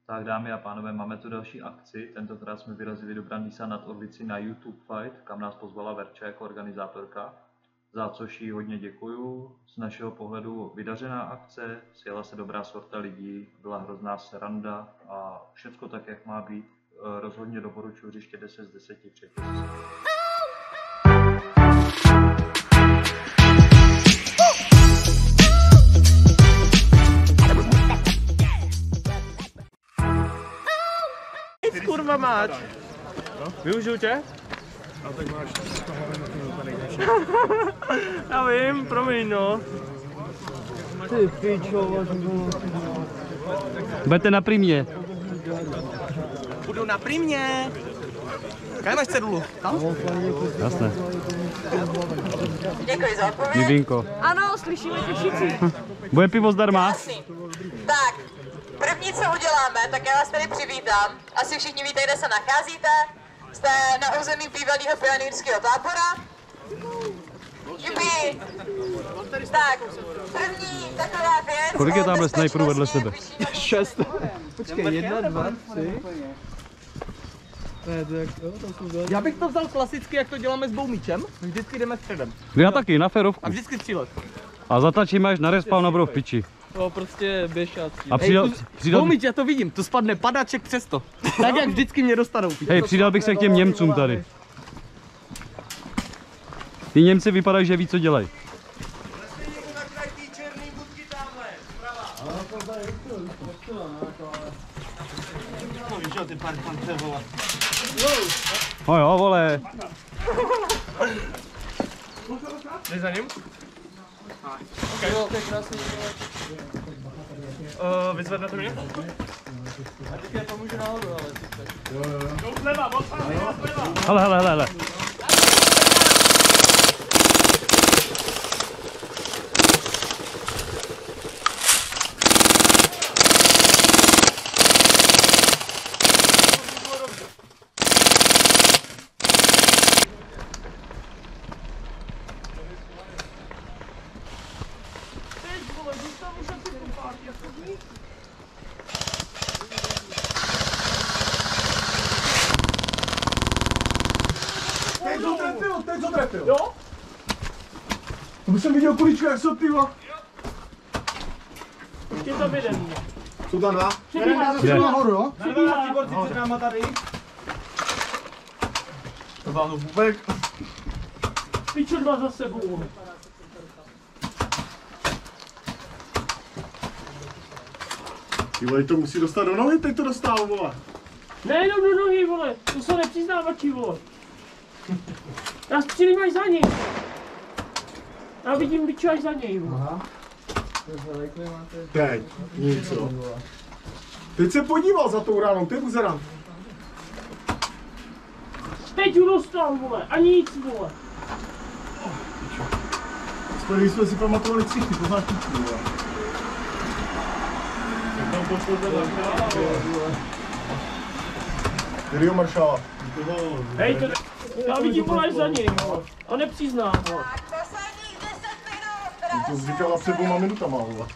Tak dámy a pánové, máme tu další akci. Tentokrát jsme vyrazili do Brandýsa nad Orlicí na YouTube Fight, kam nás pozvala Verča jako organizátorka, za což jí hodně děkuju. Z našeho pohledu vydařená akce, sjela se dobrá sorta lidí, byla hrozná sranda a všecko tak, jak má být. Rozhodně doporučuji hřiště 10 z 10 předtím. Kurva máč. Využiju tě? A tak máš tohle na tím úplně nejlepší. Já vím, promiň no. Ty pičo, Budete na primě. Budu na primě. Kaj máš cedulu? Tam? Jasné. Děkuji za odpověď. Mivinko. Ano, slyšíme tě všichni. Bude pivo zdarma? Jasný. Tak, první, co uděláme, tak já vás tady přivítám. Asi všichni víte, kde se nacházíte. Jste na území bývalého pionýrského tábora. Jupi. Tak, první taková věc. Kolik je tamhle snajperů vedle sebe? 6. Počkej, 1, 2, 3. Já bych to vzal klasicky, jak to děláme s boumíčem. Vždycky jdeme středem. Já taky, na férovku. A vždycky střílet. A zatačíme až na respawn a budou v piči. To prostě běž a A přidal, Boumíč, já to vidím, to spadne padaček přesto. Tak jak vždycky mě dostanou. hej, přidal bych se k těm Němcům tady. Ty Němci vypadají, že ví, co dělají. No jo, vole. Jdeš za ním? Okay. Vyzvednete mě? A teď já pomůžu nahoru, ale Jdou zleva, Hele, hele, hele, hele. Teď co trefil? Jo? To bych jsem viděl kuličku, jak se odpíva. Ještě tam jeden. Jsou tam dva? Kde? Nahoru, jo? Přibývá borci před náma tady. To vám to vůbec. Pičo, dva za sebou. Ty vole, to musí dostat do nohy, teď to dostal, vole. Nejenom do nohy, vole. To jsou nepřiznávači, vole. Já střílím až za ním. Já vidím biču až za něj, vole. Teď, nic, jo. Teď se podíval za tou ránou, ty buzerant. Teď ho dostal, vole. A nic, vole. Spojili jsme si pamatovali ksichty, pořád kučku, vole. Kterýho maršála? Hej, to... Já vidím, vole, až za něj, vole. A nepřiznám, vole. Tak, posledních 10 minut. To jsi říkala před 2 minutama, vole.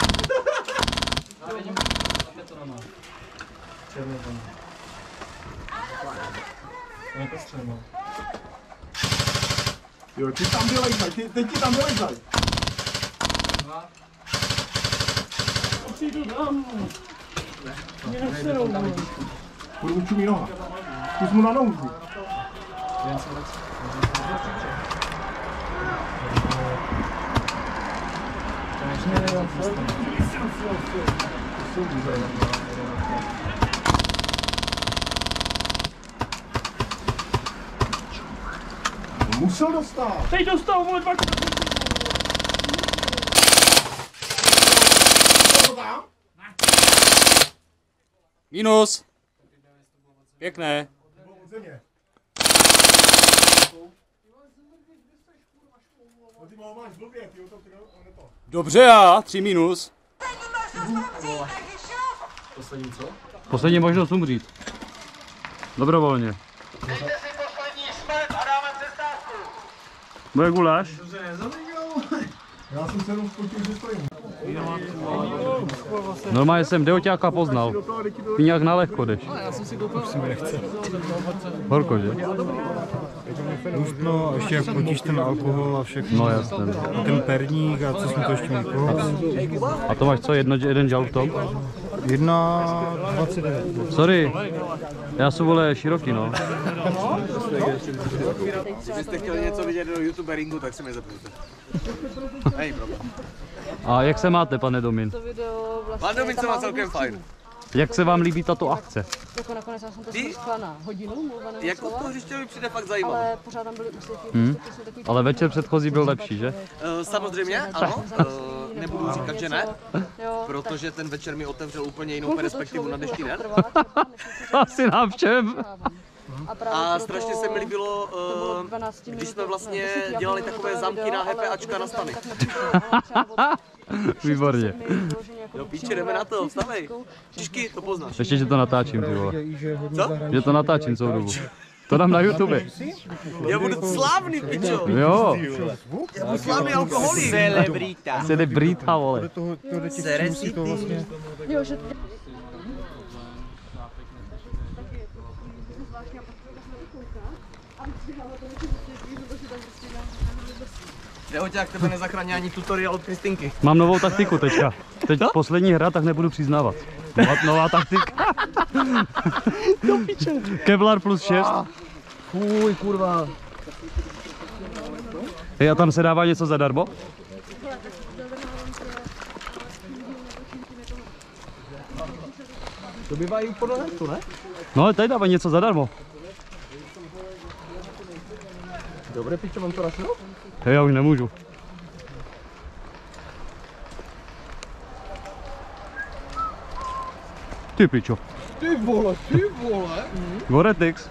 Černý tam. Je to střelno. Jo, ty tam vylejzaj, teď ti tam vylejzaj. Přijdu tam, vole. Mě neserou, vole. Budu mu čumí noha. Zkus mu na nohu vzít. Musel dostat. Teď dostal, vole, 2 Minus. Pěkné. Země. Ty máš blbě, ty to to. Dobře já, 3 minus. Poslední co? Poslední možnost umřít. Dobrovolně. Dejte si poslední smrt a dáme přestávku. Bude guláš? Já jsem se jenom spotil, že stojím. Normálně jsem Deoťáka poznal. Ty nějak na lehko jdeš. Horko, že? No, ještě jak potíš ten alkohol a všechno. No jasně. A ten perník a co jsme to ještě měli. A to máš co? Jeden žal v tom? 1,29. Sorry. Já jsem vole široký, no. Kdybyste chtěli něco vidět do youtuberingu, tak se mi zeptejte. Hej, problém. A jak se máte, pane Domin? Pan Domin se má celkem fajn. Jak se vám líbí tato akce? Jako nakonec já jsem to Ty? zkuskala na hodinu, mluveného Jako slova, to hřiště mi přijde fakt zajímavé. ale pořád tam byly úseky, prostě takový Ale večer předchozí byl lepší, že? Samozřejmě, ano. Nebudu říkat, že ne, jo, protože ten večer mi otevřel úplně jinou perspektivu na dnešní den. Asi nám všem. A strašně se mi líbilo, když jsme vlastně dělali takové zámky na HPAčka na stany. Výborně. Jo, píče, jdeme na to, vstavej. Čišky, to poznáš. Ještě, že to natáčím, ty vole. Co? Že to natáčím celou dobu. To dám na YouTube. Já budu slavný, pičo. Jo. Já budu slavný alkoholik. Celebrita. Celebrita, vole. Jo, že Dehoťák, tebe nezachrání ani tutoriál od Kristinky. Mám novou taktiku teďka. Teď poslední hra, tak nebudu přiznávat. Nová taktika. Kevlar plus 6. Fuj, kurva. Hej, a tam se dává něco zadarmo? To bývá i podle netu, ne? No ale tady dávají něco zadarmo. Dobré, pičo, mám to rašnout? Hej, já už nemůžu. Ty pičo. Ty vole, ty vole. Goretix.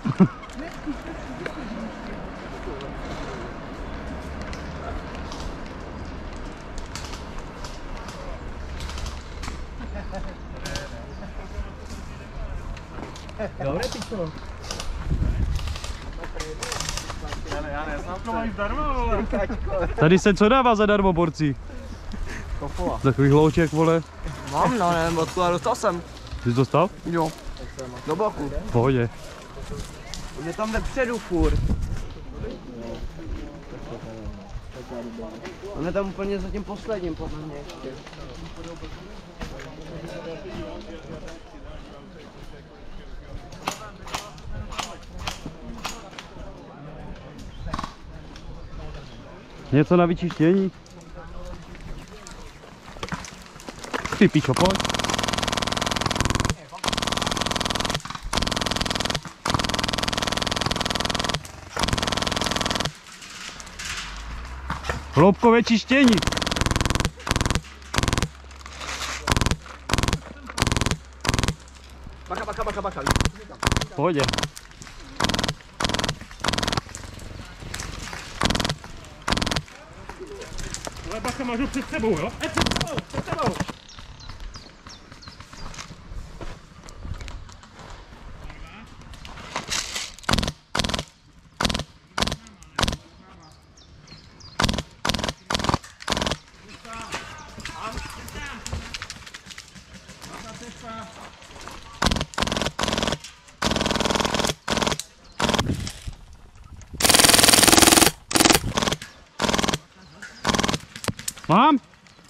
Dobré, pičo. Tady se co dává zadarmo, borci? Takový hlouček, vole. Mám, no, nevím, odkud, dostal jsem. Ty jsi dostal? Jo. Do boku. V pohodě. On je tam vepředu furt. On je tam úplně za tím posledním, podle mě ještě. Něco na vyčištění? Ty pičo, pojď. Hloubkové čištění. Bacha. V pohodě. Ale bacha, máš ho před sebou, jo? Před sebou! Mám?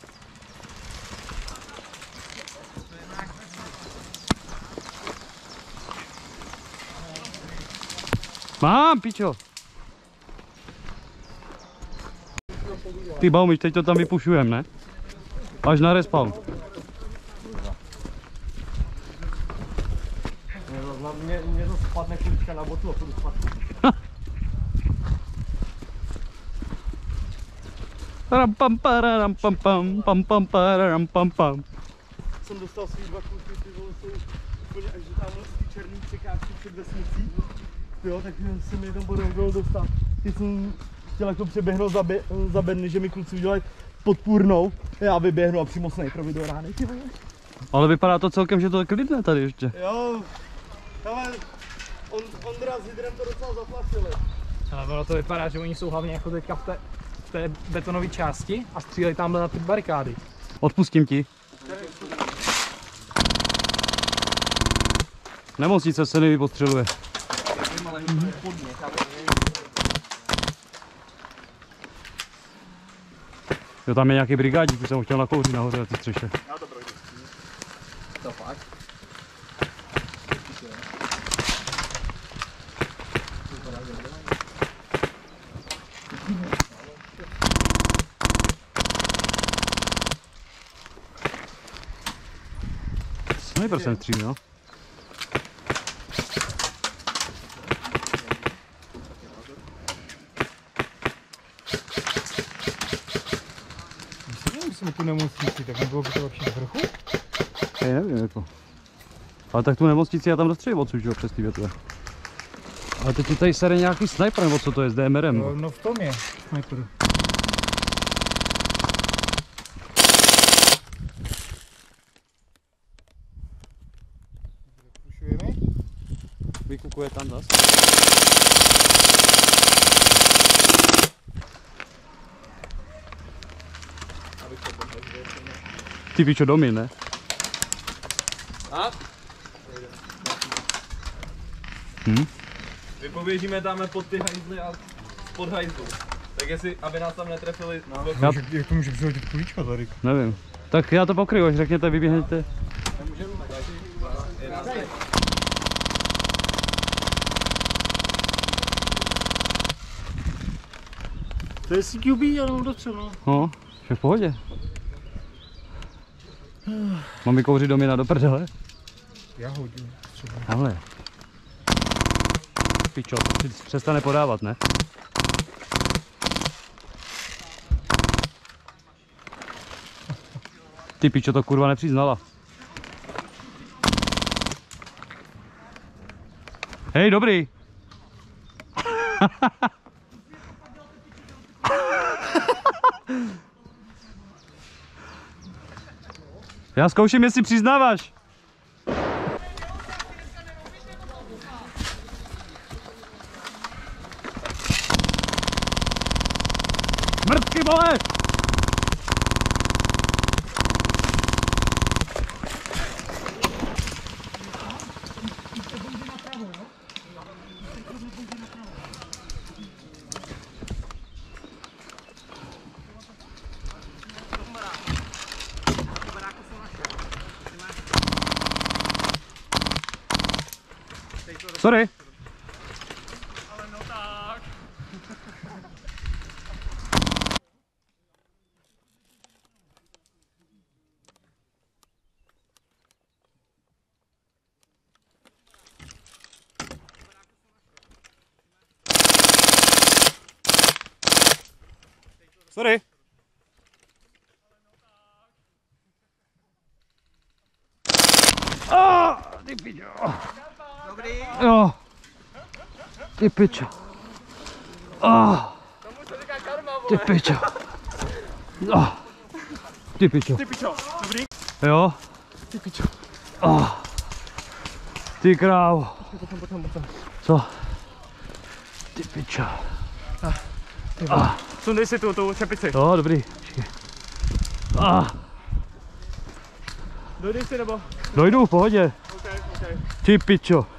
Mám, pičo. Ty Baumiš, teď to tam vypušujem, ne? Až na respawn. Mně to spadne kulička na botu a půjdu spadne. Ram pam pararam pam pam pam pam pararam pam pam. Jsem dostal svý 2 kluky, ty vole jsou úplně až do tamhle ty černý překážky před vesnicí. Jo, tak se mi tam podařilo dostat. Ty jsem chtěl jako přeběhnout za bedny, že mi kluci udělají podpůrnou. Já vyběhnu a přímo se nejprve do rány, ty vole. Ale vypadá to celkem, že to je klidné tady ještě. Jo, ale Ondra s Hydrem to docela zaplatili. Ale ono to vypadá, že oni jsou hlavně jako teďka v té betonové části a střílejí tamhle na ty barikády. Odpustím ti. Nemocnice se nevypostřeluje. Jo, tam je nějaký brigádík, už jsem ho chtěl nakouřit nahoře na té střeše. To fakt? Sniper jsem střílel. Když jsme tu nemocnici, tak nebylo by to lepší z vrchu? Hej, nevím jako. Ale tak tu nemocnici já tam dostřelím odsud, že jo, přes ty větve. Ale teď je tady sere nějaký sniper, nebo co to je s DMRem? No, no v tom je sniper. Vykukuje tam zas. Ty pičo, domy, ne? A? Vypověžíme dáme pod ty hajzly a pod hajzlu. Tak jestli, aby nás tam netrefili. No. Jak to může přihodit kulíčka tady? Nevím. Tak já to pokryju, až řekněte, vyběhněte. To je CQB, já nemám dostřel. No, je v pohodě. Mám vykouřit domy do prdele? Já hodím třeba. Tamhle. Pičo, to si přestane podávat, ne? Ty pičo, to kurva nepřiznala. Hej, dobrý. Já zkouším, jestli přiznáváš. Mrtky, vole! Sorry. Ale no tak. Sorry. Ty pičo. Dobrý. Jo. Ty pičo. Tomu se říká karma, vole. Ty pičo. Ty pičo. Ty pičo, dobrý? Jo. Ty pičo. Ty krávo. Potom. Co? Ty pičo. Sundej si tu čepici. Jo, dobrý. Dojdeš si nebo? Dojdu v pohodě. Okay. Ty pičo.